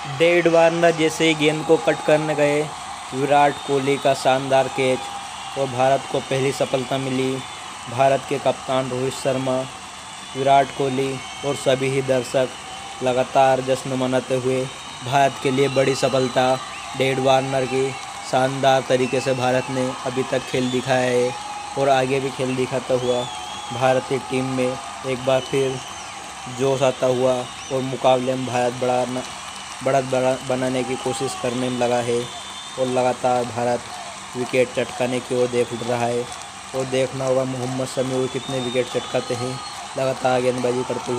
David Warner जैसे ही गेंद को कट करने गए। विराट कोहली का शानदार कैच और भारत को पहली सफलता मिली। भारत के कप्तान रोहित शर्मा, विराट कोहली और सभी ही दर्शक लगातार जश्न मनाते हुए भारत के लिए बड़ी सफलता। डेविड वार्नर की शानदार तरीके से भारत ने अभी तक खेल दिखाया है और आगे भी खेल दिखाता हुआ भारतीय टीम में एक बार फिर जोश आता हुआ और मुकाबले में भारत बढ़त बनाने की कोशिश करने में लगा है और लगातार भारत विकेट चटकाने की ओर देख रहा है। और देखना होगा मोहम्मद शमी वो कितने विकेट चटकाते हैं लगातार गेंदबाजी करते हुए।